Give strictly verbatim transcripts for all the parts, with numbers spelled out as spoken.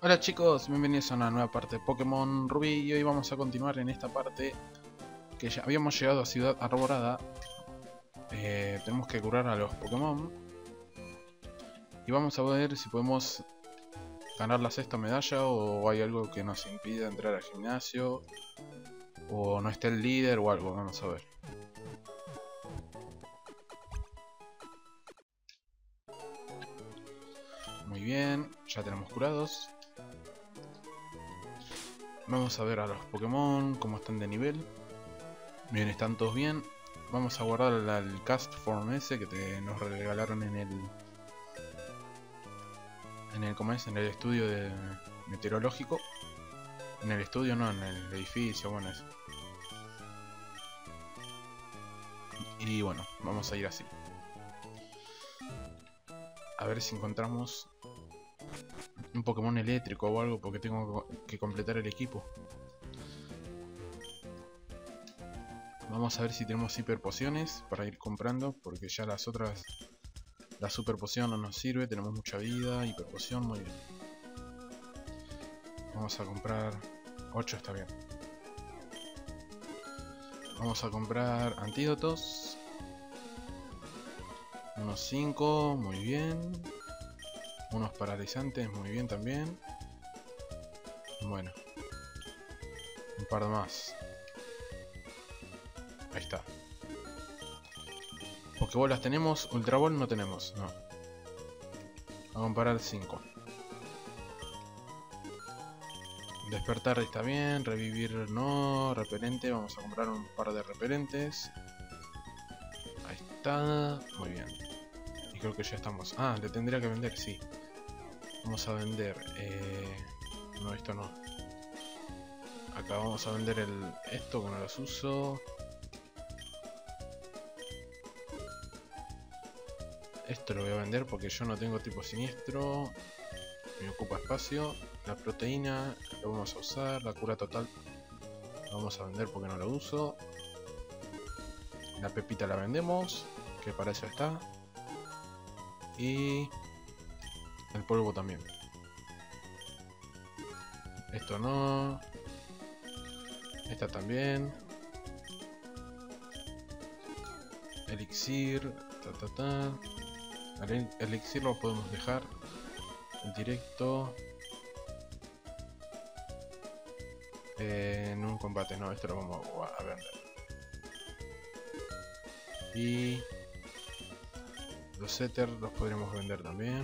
Hola chicos, bienvenidos a una nueva parte de Pokémon Rubí y hoy vamos a continuar en esta parte que ya habíamos llegado a Ciudad Arborada. Eh, tenemos que curar a los Pokémon y vamos a ver si podemos ganar la sexta medalla o hay algo que nos impida entrar al gimnasio o no esté el líder o algo, vamos a ver. Muy bien, ya tenemos curados. Vamos a ver a los Pokémon, cómo están de nivel. Bien, están todos bien. Vamos a guardar el Cast Form ese que te, nos regalaron en el... En el, ¿cómo es? En el estudio de meteorológico. En el estudio no, en el edificio, bueno eso. Y bueno, vamos a ir así. A ver si encontramos un Pokémon eléctrico o algo, porque tengo que completar el equipo. Vamos a ver si tenemos hiper pociones para ir comprando, porque ya las otras, la super poción no nos sirve, tenemos mucha vida, hiper poción, muy bien. Vamos a comprar ocho, está bien. Vamos a comprar antídotos. Unos cinco, muy bien. Unos paralizantes, muy bien también. Bueno. Un par de más. Ahí está. Pokébolas tenemos, Ultra Ball no tenemos, no. Vamos a comprar cinco. Despertar está bien, revivir no, repelente, vamos a comprar un par de repelentes. Ahí está, muy bien. Y creo que ya estamos. Ah, le tendría que vender, sí. Vamos a vender, eh... no, esto no. Acá vamos a vender el esto que no los uso. Esto lo voy a vender porque yo no tengo tipo siniestro. Me ocupa espacio. La proteína lo vamos a usar. La cura total lo vamos a vender porque no lo uso. La pepita la vendemos, que para eso está. Y el polvo también. Esto no. Esta también. Elixir. Ta, ta, ta. El elixir lo podemos dejar en directo. Eh, en un combate, no, esto lo vamos a vender. Y los éter los podremos vender también.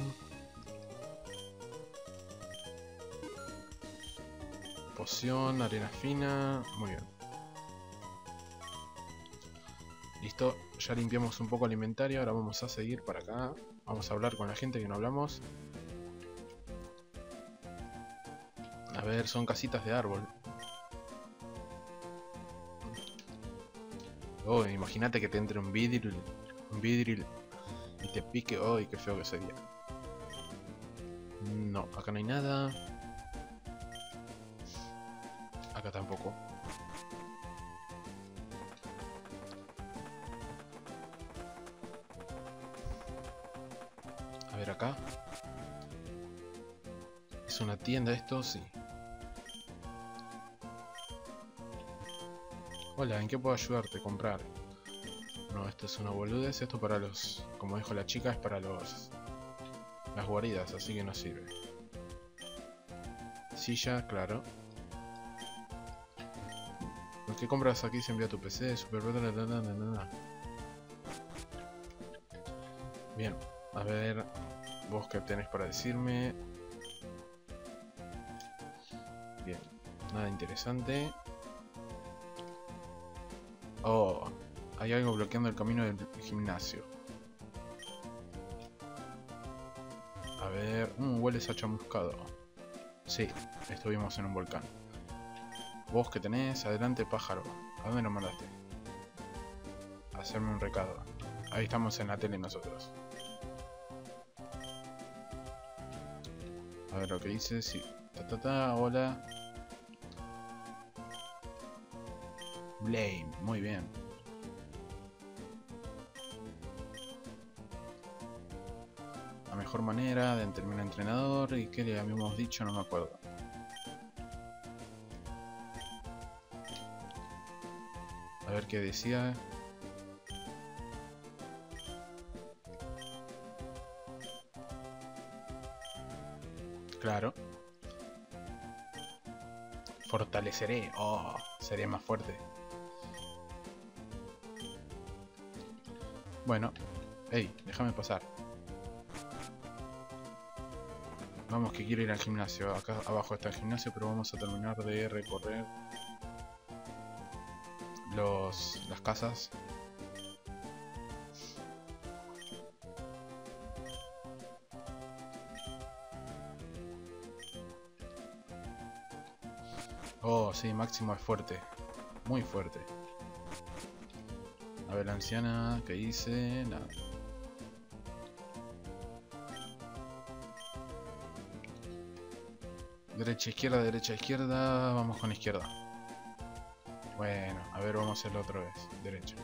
Poción, arena fina, muy bien. Listo, ya limpiamos un poco el inventario, ahora vamos a seguir para acá. Vamos a hablar con la gente que no hablamos. A ver, son casitas de árbol. Oh, imagínate que te entre un vidril, un vidril y te pique. Oh, qué feo que sería. No, acá no hay nada. Acá tampoco. A ver acá. ¿Es una tienda esto? Sí. Hola, ¿en qué puedo ayudarte? Comprar. No, esto es una boludez. Esto para los... Como dijo la chica, es para los... Las guaridas, así que no sirve. Silla, claro. Lo que compras aquí se envía a tu P C. Super... Bien, a ver... Vos qué tenés para decirme. Bien, nada interesante. Oh, hay algo bloqueando el camino del gimnasio. A ver... Mmm, hueles a chamuscado. Sí, estuvimos en un volcán. Vos que tenés, adelante pájaro. ¿A dónde nos mandaste? A hacerme un recado. Ahí estamos en la tele nosotros. A ver lo que dice, sí. Ta ta ta, hola. Blame, muy bien. mejor manera de terminar entrenador. ¿Y qué le habíamos dicho? No me acuerdo. A ver qué decía. Claro. Fortaleceré. Oh, sería más fuerte. Bueno. Ey, déjame pasar. Vamos, que quiero ir al gimnasio. Acá abajo está el gimnasio, pero vamos a terminar de recorrer los las casas. Oh, sí, Máximo es fuerte. Muy fuerte. A ver, la anciana, ¿qué dice? Nada. Derecha, izquierda, derecha, izquierda. Vamos con izquierda. Bueno, a ver, vamos a hacerlo otra vez. Derecha.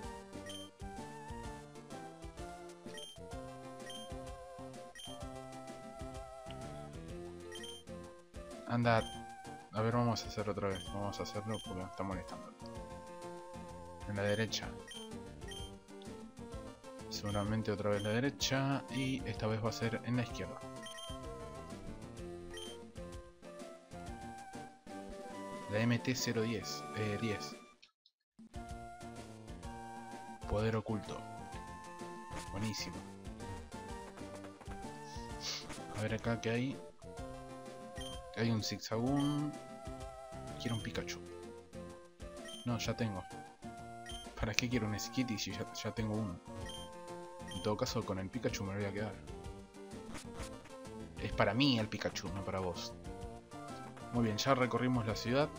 Anda. A ver, vamos a hacerlo otra vez. Vamos a hacerlo porque me está molestando. En la derecha. Seguramente otra vez la derecha. Y esta vez va a ser en la izquierda. La M T cero diez. Eh, diez. Poder oculto. Buenísimo. A ver acá que hay. Hay un Zigzagoon. Quiero un Pikachu. No, ya tengo. ¿Para qué quiero un Skitty si ya, ya tengo uno? En todo caso, con el Pikachu me lo voy a quedar. Es para mí el Pikachu, no para vos. Muy bien, ya recorrimos la ciudad.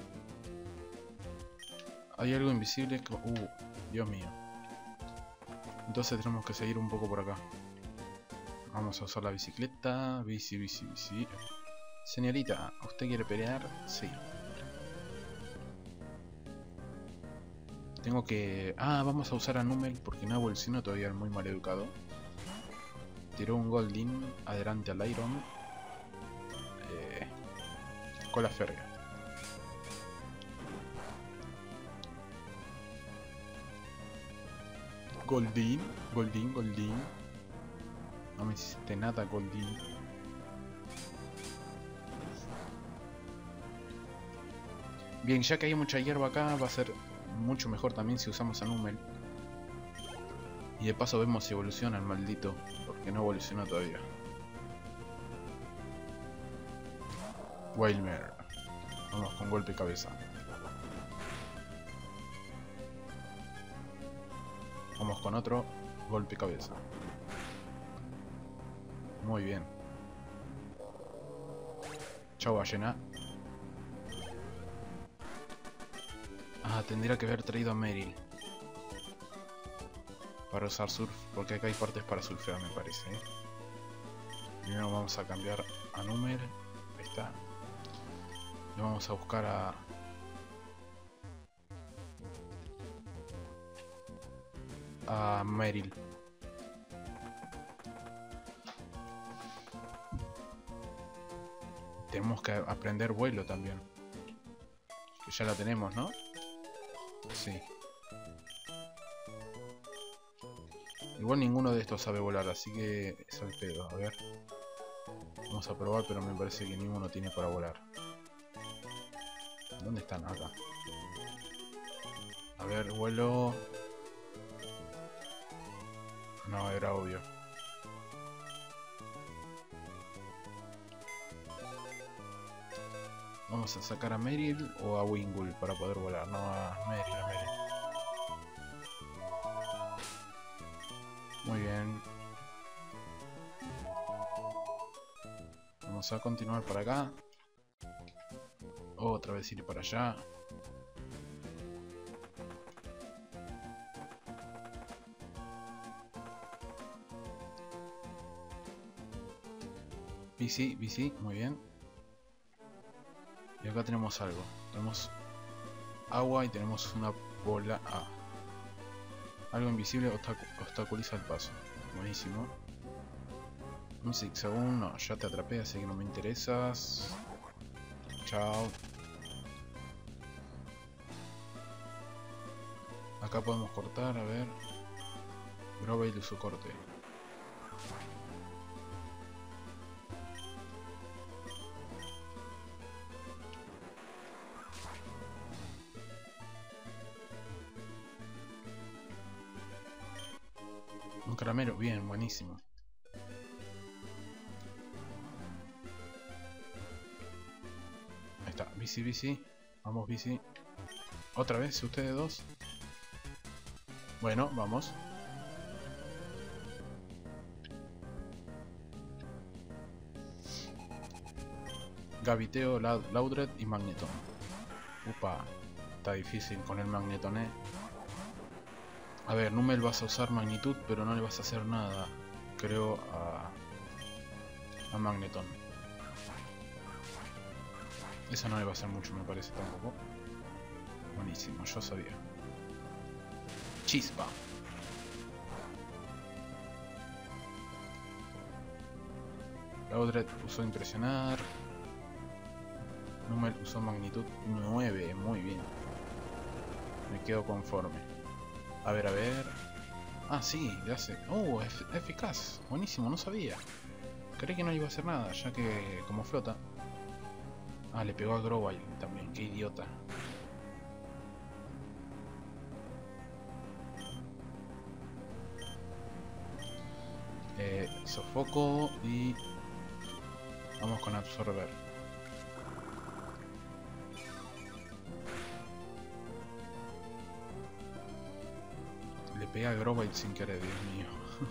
Hay algo invisible que... Uh, Dios mío. Entonces tenemos que seguir un poco por acá. Vamos a usar la bicicleta. Bici, bici, bici. Señorita, ¿usted quiere pelear? Sí. Tengo que... Ah, vamos a usar a Numel porque no evolucionó todavía, muy mal educado. Tiró un Goldeen adelante al Iron. Eh, cola férrea. Goldeen, Goldeen, Goldeen. No me hiciste nada, Goldeen. Bien, ya que hay mucha hierba acá, va a ser mucho mejor también si usamos a Numel. Y de paso vemos si evoluciona el maldito, porque no evolucionó todavía. Wailmer. Vamos con golpe cabeza. Vamos con otro golpe cabeza. Muy bien. Chau, ballena. Ah, tendría que haber traído a Meryl para usar surf, porque acá hay partes para surfear, me parece, ¿eh? Primero vamos a cambiar a Numel. Ahí está. Y vamos a buscar a... a Meryl. Tenemos que aprender vuelo también. Que ya la tenemos, ¿no? Sí. Igual ninguno de estos sabe volar, así que es el pedo. A ver. Vamos a probar, pero me parece que ninguno tiene para volar. ¿Dónde están? Acá. A ver, vuelo... No, era obvio. Vamos a sacar a Meryl o a Wingull para poder volar. No, a Meryl, a Meryl. Muy bien. Vamos a continuar por acá. Otra vez ir para allá. Bici, bici, muy bien. Y acá tenemos algo. Tenemos agua y tenemos una bola. Ah. Algo invisible obstac obstaculiza el paso. Buenísimo. Un zigzagún, no, ya te atrapé, así que no me interesas. Chao. Acá podemos cortar, a ver. Grovyle y su corte. Un caramelo, bien, buenísimo. Ahí está, bici, bici. Vamos, bici. Otra vez, ustedes dos. Bueno, vamos. Gaviteo, Laudred y Magneton. Upa, está difícil con el Magneton, eh. A ver, Numel vas a usar magnitud, pero no le vas a hacer nada, creo, a, a Magneton. Eso no le va a hacer mucho, me parece tampoco. Buenísimo, yo sabía. Chispa. Laudred usó impresionar. Numel usó magnitud nueve, muy bien. Me quedo conforme. A ver, a ver. Ah, sí, le hace. Oh, es eficaz. Buenísimo, no sabía. Creí que no le iba a hacer nada, ya que como flota. Ah, le pegó a Grovyle también, qué idiota. Eh, sofoco y... Vamos con absorber. Le pega a Grovyle sin querer, Dios mío.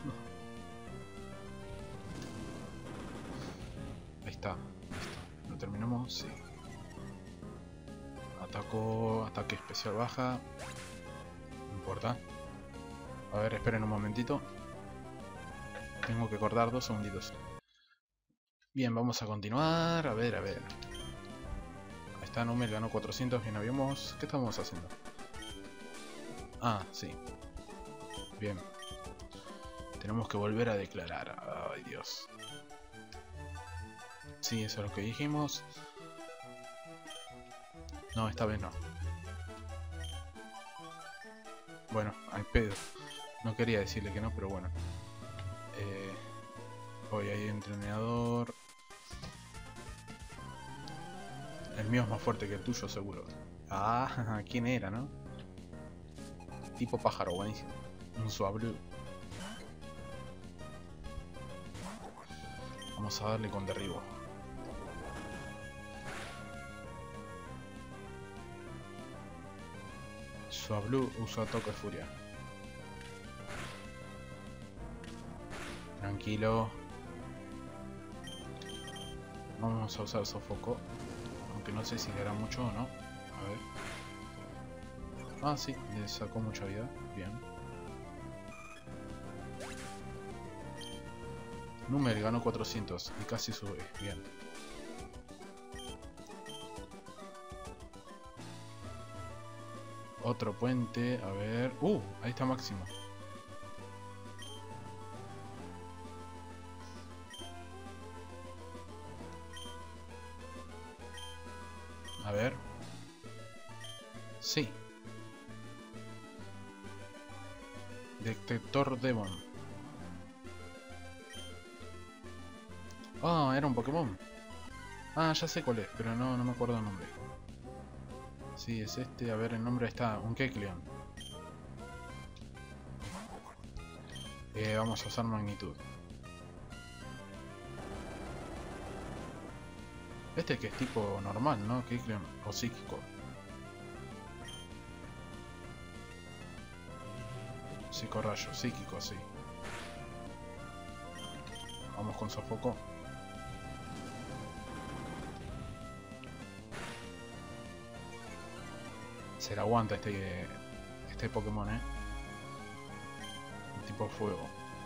Ahí está, listo. ¿Lo terminamos? Sí. Ataco, ataque especial baja. No importa. A ver, esperen un momentito. Tengo que cortar dos segunditos. Bien, vamos a continuar. A ver, a ver. Ahí está, Numel ganó cuatrocientos. Bien, habíamos... ¿Qué estamos haciendo? Ah, sí. Bien. Tenemos que volver a declarar. Ay, Dios. Sí, eso es lo que dijimos. No, esta vez no. Bueno, al pedo. No quería decirle que no, pero bueno. Eh, hoy hay entrenador. El mío es más fuerte que el tuyo, seguro. Ah, ¿quién era, no? Tipo pájaro, buenísimo. Un Swablu. Vamos a darle con derribo. Swablu usa toque furia. Tranquilo. Vamos a usar sofoco. Aunque no sé si le hará mucho o no. A ver. Ah, sí, le sacó mucha vida. Bien. Numel ganó cuatrocientos y casi sube. Bien. Otro puente. A ver. Uh, ahí está Máximo. A ver. Sí. Detector Devon. Ah, era un Pokémon. Ah, ya sé cuál es, pero no, no me acuerdo el nombre. Sí, es este. A ver, el nombre está. Un Kecleon. Eh, vamos a usar magnitud. Este que es tipo normal, ¿no? Kecleon o psíquico. Psicorrayo, psíquico, sí. Vamos con sofoco. Se la aguanta este este Pokémon, eh. El tipo fuego.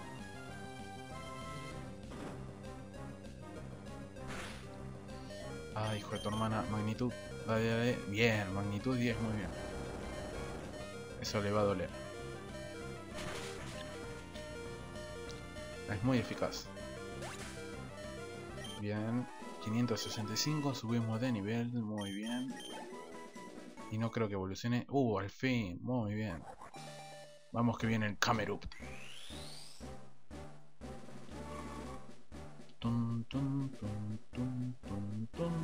Ah, hijo de tu hermana. Magnitud. Dale, dale. Bien, magnitud diez, muy bien. Eso le va a doler. Es muy eficaz. Bien. quinientos sesenta y cinco, subimos de nivel. Muy bien. Y no creo que evolucione. Uh, al fin. Muy bien. Vamos que viene el Camerupt. Tum, tum, tum, tum, tum, tum.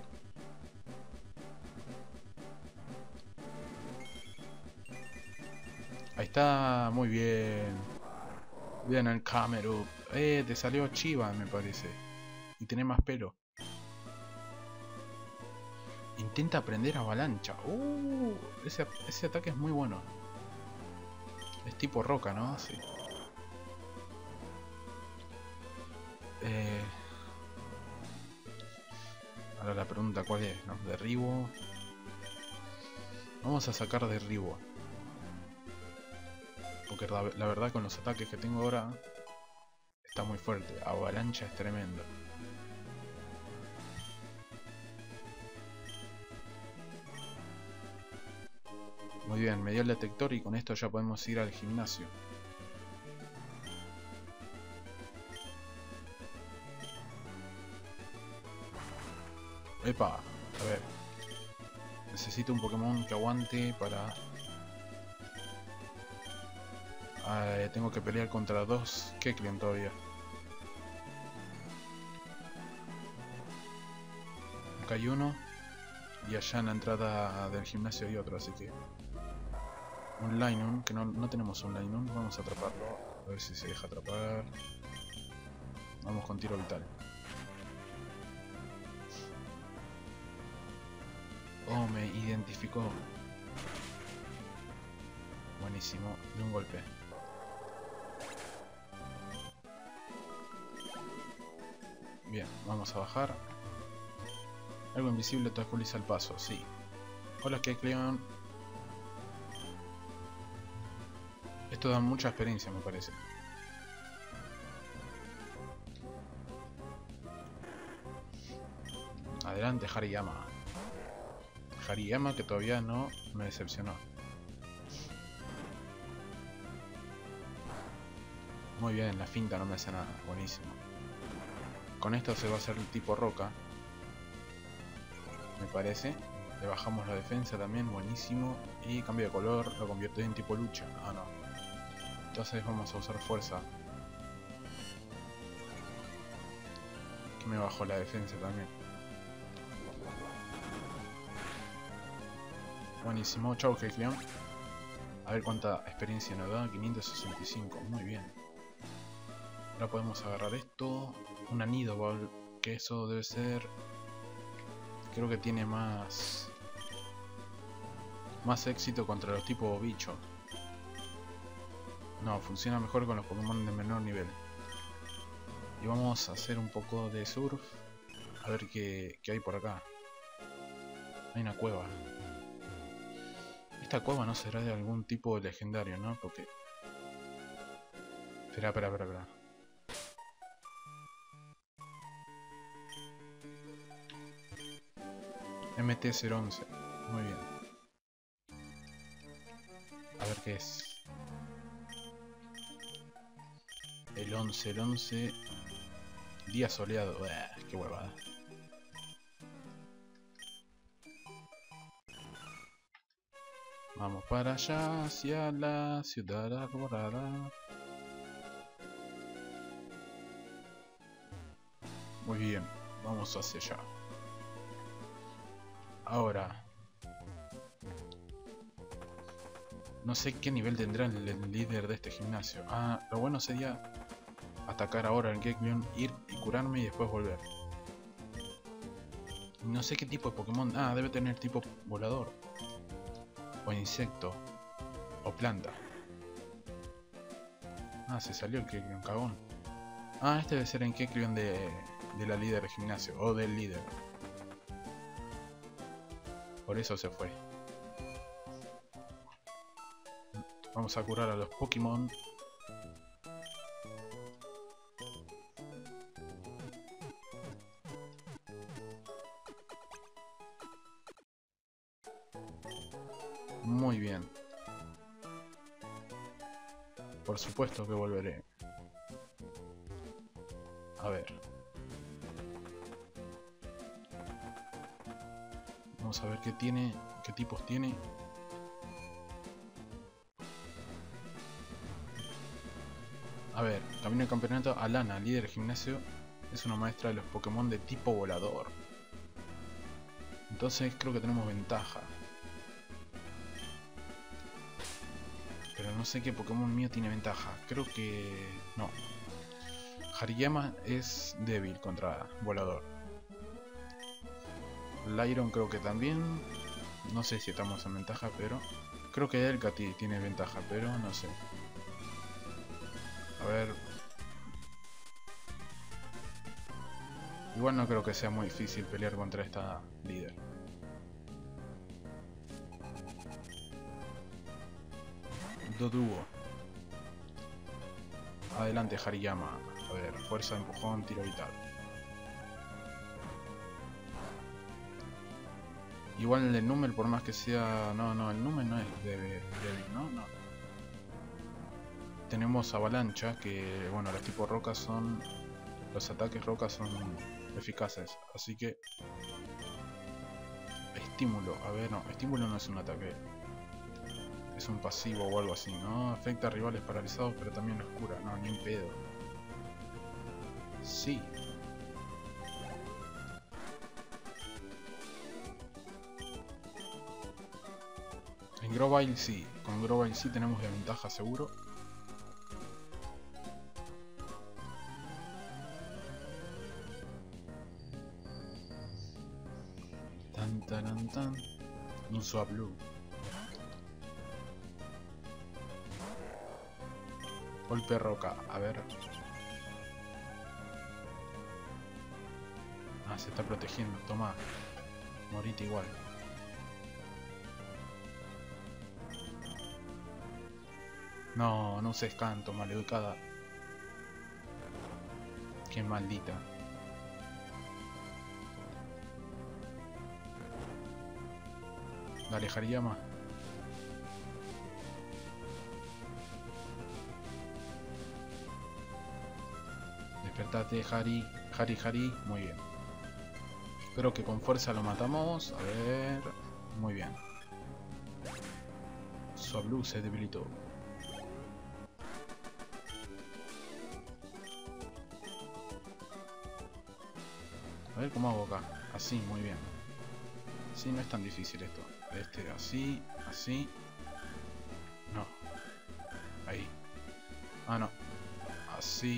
Ahí está, muy bien. Bien el Camerupt. Eh, te salió chiva, me parece. Y tiene más pelo. Intenta aprender avalancha. Uh, ese, ese ataque es muy bueno. Es tipo roca, ¿no? Sí. Eh... Ahora la pregunta, ¿cuál es? ¿No? Derribo. Vamos a sacar derribo. Porque la, la verdad con los ataques que tengo ahora está muy fuerte. Avalancha es tremendo. Muy bien, me dio el detector y con esto ya podemos ir al gimnasio. Epa, a ver. Necesito un Pokémon que aguante para... Ah, tengo que pelear contra dos Kecleon todavía. Acá hay uno. Y allá en la entrada del gimnasio hay otro, así que... Un Lynun, que no, no tenemos un Lynun. Vamos a atraparlo. A ver si se deja atrapar. Vamos con tiro vital. Oh, me identificó. Buenísimo. De un golpe. Bien, vamos a bajar. Algo invisible te obstaculiza el paso, sí. Hola, Kecleon. Esto da mucha experiencia, me parece. Adelante, Hariyama. Hariyama que todavía no me decepcionó. Muy bien, la finta no me hace nada. Buenísimo. Con esto se va a hacer el tipo roca. Me parece. Le bajamos la defensa también, buenísimo. Y cambio de color, lo convierte en tipo lucha. Ah, no. Entonces vamos a usar fuerza. Que me bajó la defensa también. Buenísimo, chau Kecleon. A ver cuánta experiencia nos da. quinientos sesenta y cinco, muy bien. Ahora podemos agarrar esto. Una Nidoball, que eso debe ser... Creo que tiene más... Más éxito contra los tipos bicho. No, funciona mejor con los Pokémon de menor nivel. Y vamos a hacer un poco de surf. A ver qué, qué hay por acá. Hay una cueva. Esta cueva no será de algún tipo legendario, ¿no? Porque... Espera, espera, espera, espera. M T cero once. Muy bien. A ver qué es. El once, el once. Día soleado. Uah, qué huevada. Vamos para allá, hacia la ciudad arborada. Muy bien, vamos hacia allá. Ahora, no sé qué nivel tendrá el, el líder de este gimnasio. Ah, lo bueno sería atacar ahora al Kecleon, ir y curarme y después volver. No sé qué tipo de Pokémon. Ah, debe tener tipo volador. O insecto. O planta. Ah, se salió el Kecleon, cagón. Ah, este debe ser el Kecleon de, de la líder de gimnasio. O del líder. Por eso se fue. Vamos a curar a los Pokémon. Muy bien. Por supuesto que volveré. A ver. Vamos a ver qué tiene, qué tipos tiene. A ver, camino al campeonato. Alana, líder del gimnasio, es una maestra de los Pokémon de tipo volador. Entonces creo que tenemos ventaja. Pero no sé qué Pokémon mío tiene ventaja. Creo que... no. Hariyama es débil contra volador. Lyron creo que también. No sé si estamos en ventaja, pero... creo que Delcatty tiene ventaja, pero no sé. A ver... igual no creo que sea muy difícil pelear contra esta líder. Doduo. Adelante Hariyama. A ver, fuerza, empujón, tiro vital. Igual el Numel, por más que sea... no, no, el Numel no es débil, ¿no? No. Tenemos avalancha, que bueno, los tipos rocas son... los ataques rocas son eficaces, así que... estímulo, a ver, no, estímulo no es un ataque. Es un pasivo o algo así, ¿no? Afecta a rivales paralizados, pero también los cura. No, ni en pedo. Sí. En Grovyle sí. Con Grovyle sí tenemos de ventaja seguro. Tan tan tan. Un Swablu. Golpe roca, a ver. Ah, se está protegiendo, toma. Morite igual. No, no se escanto, maleducada. Qué maldita. Dale, Hariyama. Despertate, Hari. Hari, Hari. Muy bien. Creo que con fuerza lo matamos. A ver. Muy bien. Swablu se debilitó. A ver cómo hago acá. Así, muy bien. Sí, no es tan difícil esto. Este, así, así. No. Ahí. Ah, no. Así.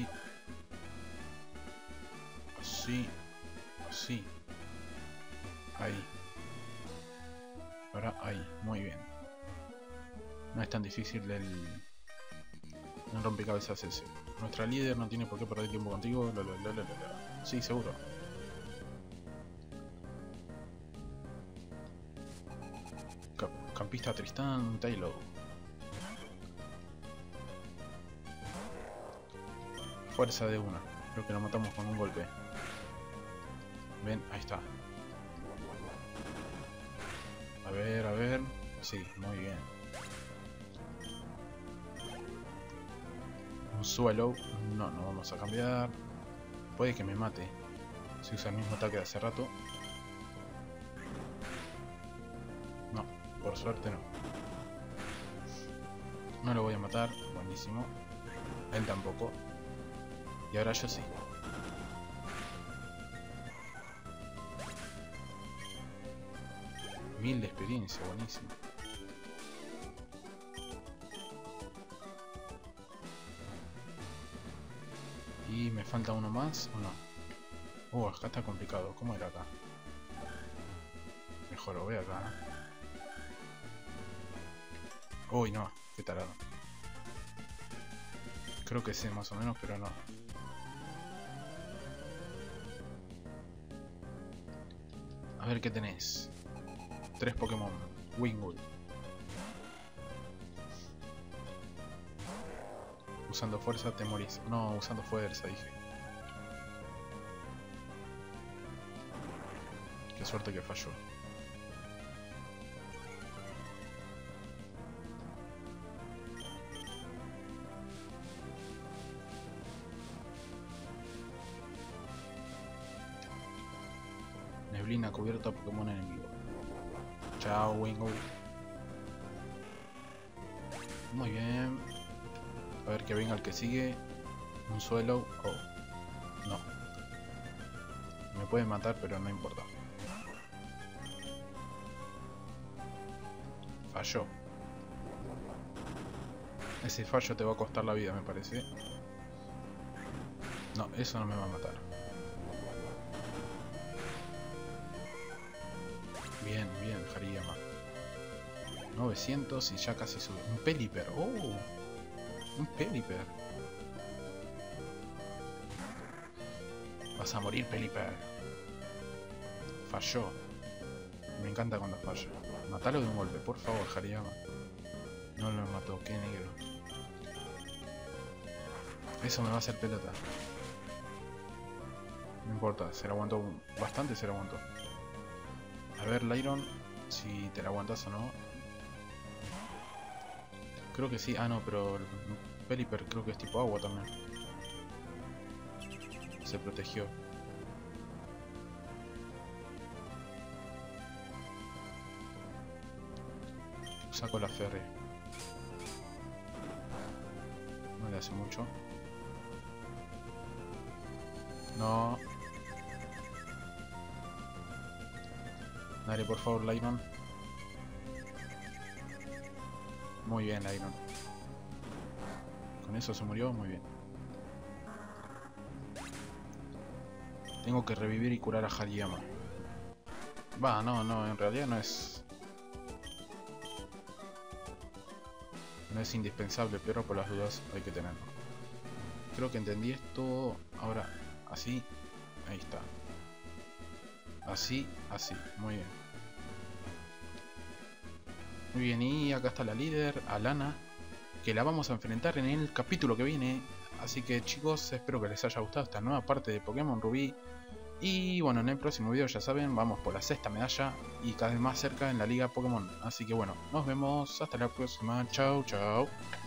Así. Así. Ahí. Ahora ahí. Muy bien. No es tan difícil el, el rompecabezas ese. Nuestra líder no tiene por qué perder tiempo contigo. La, la, la, la, la. Sí, seguro. Cap campista Tristán Taylor. Fuerza de una. Creo que lo matamos con un golpe. Ven, ahí está. A ver, a ver. Sí, muy bien. Un suelo. No, no vamos a cambiar. Puede que me mate si usa el mismo ataque de hace rato. No, por suerte no. No lo voy a matar. Buenísimo. Él tampoco. Y ahora yo sí. Mil de experiencia, buenísimo. Y me falta uno más, ¿o no? Oh, acá está complicado. ¿Cómo era acá? Mejor lo voy acá. Uy, no, qué tarado. Creo que sé más o menos, pero no. A ver qué tenés. Tres Pokémon. Wingull. Usando fuerza te morís. No, usando fuerza, dije. Qué suerte que falló. Neblina cubierta Pokémon enemigo. Chao, Wingo. Muy bien. A ver que venga el que sigue. Un suelo. Oh. No. Me puede matar, pero no importa. Falló. Ese fallo te va a costar la vida, me parece. No, eso no me va a matar. Bien, bien, Hariyama. novecientos y ya casi sube. Un Pelipper. Oh, un Pelipper. Vas a morir, Pelipper. Falló. Me encanta cuando falla. Matalo de un golpe, por favor, Hariyama. No lo mató, qué negro. Eso me va a hacer pelota. No importa, se la aguantó bastante, se la aguantó. A ver, Lyron, si te la aguantas o no. Creo que sí. Ah, no, pero el Pelipper creo que es tipo agua también. Se protegió. Saco la ferry. No le hace mucho. No. Dale, por favor, Lyron. Muy bien, Lyron. Con eso se murió, muy bien. Tengo que revivir y curar a Hariyama. Va, no, no, en realidad no es... No es indispensable, pero por las dudas hay que tenerlo. Creo que entendí esto. Ahora, así. Ahí está. Así, así. Muy bien. Muy bien, y acá está la líder, Alana, que la vamos a enfrentar en el capítulo que viene. Así que chicos, espero que les haya gustado esta nueva parte de Pokémon Rubí. Y bueno, en el próximo video ya saben, vamos por la sexta medalla y cada vez más cerca en la liga Pokémon. Así que bueno, nos vemos, hasta la próxima, chao chao.